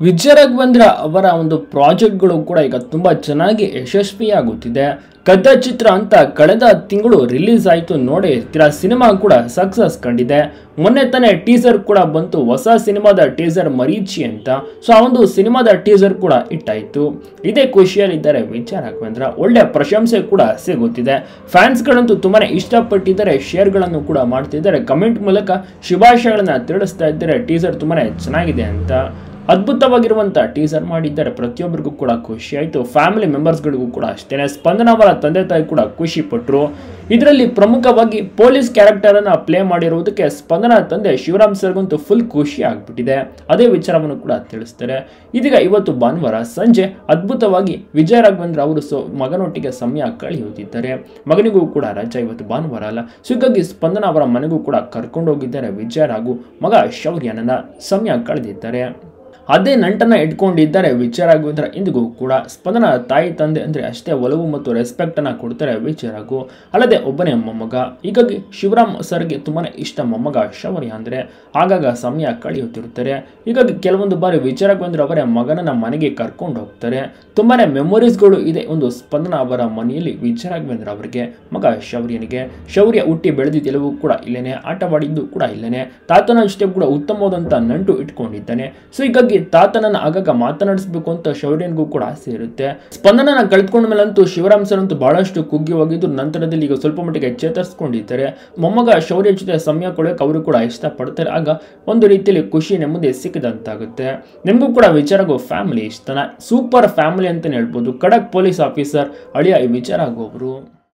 ವಿಜಯ ರಾಘವೇಂದ್ರ ಅವರ ಒಂದು ಪ್ರಾಜೆಕ್ಟ್ಗಳು ಕೂಡ ಈಗ ತುಂಬಾ ಚೆನ್ನಾಗಿ ಯಶಸ್ವಿಯಾಗುತ್ತಿದೆ. ಕದ್ದ ಚಿತ್ರ ಅಂತ ಕಳೆದ ತಿಂಗಳು ರಿಲೀಸ್ ಆಯಿತು, ನೋಡಿ ಇರ್ತೀರಾ. ಸಿನಿಮಾ ಕೂಡ ಸಕ್ಸಸ್ ಕಂಡಿದೆ. ಮೊನ್ನೆ ತಾನೇ ಟೀಸರ್ ಕೂಡ ಬಂತು, ಹೊಸ ಸಿನಿಮಾದ ಟೀಸರ್ ಮರೀಚಿ ಅಂತ. ಸೊ ಆ ಒಂದು ಸಿನಿಮಾದ ಟೀಸರ್ ಕೂಡ ಇಟ್ಟಾಯಿತು. ಇದೇ ಖುಷಿಯಲ್ಲಿದ್ದಾರೆ ವಿಜಯ ರಾಘವೇಂದ್ರ. ಒಳ್ಳೆ ಪ್ರಶಂಸೆ ಕೂಡ ಸಿಗುತ್ತಿದೆ. ಫ್ಯಾನ್ಸ್ಗಳಂತೂ ತುಂಬಾನೇ ಇಷ್ಟಪಟ್ಟಿದ್ದಾರೆ, ಶೇರ್ಗಳನ್ನು ಕೂಡ ಮಾಡ್ತಿದ್ದಾರೆ, ಕಮೆಂಟ್ ಮೂಲಕ ಶುಭಾಶಯಗಳನ್ನ ತಿಳಿಸ್ತಾ ಇದ್ದಾರೆ. ಟೀಸರ್ ತುಂಬಾನೇ ಚೆನ್ನಾಗಿದೆ ಅಂತ, ಅದ್ಭುತವಾಗಿರುವಂಥ ಟೀಸರ್ ಮಾಡಿದ್ದಾರೆ. ಪ್ರತಿಯೊಬ್ಬರಿಗೂ ಕೂಡ ಖುಷಿ ಆಯಿತು. ಫ್ಯಾಮಿಲಿ ಮೆಂಬರ್ಸ್ಗಳಿಗೂ ಕೂಡ ಅಷ್ಟೇ. ಸ್ಪಂದನ ಅವರ ತಂದೆ ತಾಯಿ ಕೂಡ ಖುಷಿ ಪಟ್ಟರು. ಇದರಲ್ಲಿ ಪ್ರಮುಖವಾಗಿ ಪೊಲೀಸ್ ಕ್ಯಾರೆಕ್ಟರನ್ನು ಪ್ಲೇ ಮಾಡಿರುವುದಕ್ಕೆ ಸ್ಪಂದನ ತಂದೆ ಶಿವರಾಮ್ ಸರ್ಗಂತೂ ಫುಲ್ ಖುಷಿ ಆಗ್ಬಿಟ್ಟಿದೆ. ಅದೇ ವಿಚಾರವನ್ನು ಕೂಡ ತಿಳಿಸ್ತಾರೆ. ಇದೀಗ ಇವತ್ತು ಭಾನುವಾರ ಸಂಜೆ ಅದ್ಭುತವಾಗಿ ವಿಜಯ ರಾಘವೇಂದ್ರ ಅವರು ಮಗನೊಟ್ಟಿಗೆ ಸಮಯ ಕಳೆಯುತ್ತಿದ್ದಾರೆ. ಮಗನಿಗೂ ಕೂಡ ರಜಾ, ಇವತ್ತು ಭಾನುವಾರ ಅಲ್ಲ. ಸೊ ಹೀಗಾಗಿ ಸ್ಪಂದನ ಅವರ ಮನೆಗೂ ಕೂಡ ಕರ್ಕೊಂಡು ಹೋಗಿದ್ದಾರೆ ವಿಜಯ ಹಾಗೂ ಮಗ ಶೌರ್ಯನನ್ನ ಸಮಯ ಕಳೆದಿದ್ದಾರೆ. ಅದೇ ನಂಟನ್ನ ಇಟ್ಕೊಂಡಿದ್ದಾರೆ ವಿಜಯ ರಾಘವೇಂದ್ರ ಇಂದಿಗೂ ಕೂಡ. ಸ್ಪಂದನ ತಾಯಿ ತಂದೆ ಅಂದರೆ ಅಷ್ಟೇ ಒಲವು ಮತ್ತು ರೆಸ್ಪೆಕ್ಟನ್ನು ಕೊಡ್ತಾರೆ ವಿಜಯ ರಾಘು. ಅಲ್ಲದೆ ಒಬ್ಬನೇ ಮೊಮ್ಮಗ, ಹೀಗಾಗಿ ಶಿವರಾಮ್ ಸರ್ಗೆ ತುಂಬಾ ಇಷ್ಟ ಮೊಮ್ಮಗ ಶೌರ್ಯ ಅಂದರೆ. ಆಗಾಗ ಸಮಯ ಕಳೆಯುತ್ತಿರುತ್ತಾರೆ. ಹೀಗಾಗಿ ಕೆಲವೊಂದು ಬಾರಿ ವಿಜಯ ರಾಘವೇಂದ್ರ ಅವರೇ ಮಗನನ್ನ ಮನೆಗೆ ಕರ್ಕೊಂಡು ಹೋಗ್ತಾರೆ. ತುಂಬಾ ಮೆಮೊರೀಸ್ಗಳು ಇದೆ ಒಂದು ಸ್ಪಂದನ ಅವರ ಮನೆಯಲ್ಲಿ ವಿಜಯ ರಾಘವೇಂದ್ರ ಅವರಿಗೆ, ಮಗ ಶೌರ್ಯನಿಗೆ. ಶೌರ್ಯ ಹುಟ್ಟಿ ಬೆಳೆದಿದ್ದೆಲ್ಲವೂ ಕೂಡ ಇಲ್ಲೇನೆ, ಆಟವಾಡಿದ್ದು ಕೂಡ ಇಲ್ಲೇನೆ. ತಾತನ ಜೊತೆ ಕೂಡ ಉತ್ತಮವಾದಂಥ ನಂಟು ಇಟ್ಕೊಂಡಿದ್ದಾನೆ. ಸೊ ಹೀಗಾಗಿ ತಾತನನ್ನ ಆಗಾಗ ಮಾತನಾಡಿಸಬೇಕು ಅಂತ ಶೌರ್ಯನಿಗೂ ಕೂಡ ಆಸೆ ಇರುತ್ತೆ. ಸ್ಪಂದನನ ಕಳೆದುಕೊಂಡ ಮೇಲಂತೂ ಶಿವರಾಮ್ ಸರ್ ಅಂತೂ ಬಹಳಷ್ಟು ಕುಗ್ಗಿ ಹೋಗಿದ್ದು, ನಂತರದಲ್ಲಿ ಈಗ ಸ್ವಲ್ಪ ಮಟ್ಟಿಗೆ ಚೇತರಿಸಿಕೊಂಡಿದ್ದಾರೆ. ಮೊಮ್ಮಗ ಶೌರ್ಯ ಜೊತೆ ಸಮಯ ಕೊಡೋಕೆ ಅವರು ಕೂಡ ಇಷ್ಟಪಡ್ತಾರೆ. ಆಗ ಒಂದು ರೀತಿಯಲ್ಲಿ ಖುಷಿ ನೆಮ್ಮದಿ ಸಿಕ್ಕಿದಂತಾಗುತ್ತೆ. ನಿಮಗೂ ಕೂಡ ವಿಜಯ ರಾಘು ಫ್ಯಾಮಿಲಿ ಇಷ್ಟನ? ಸೂಪರ್ ಫ್ಯಾಮಿಲಿ ಅಂತಾನೆ ಹೇಳ್ಬೋದು. ಖಡಕ್ ಪೊಲೀಸ್ ಆಫೀಸರ್ ಅಳಿಯ ವಿಜಯ ರಾಘು ಅವರು.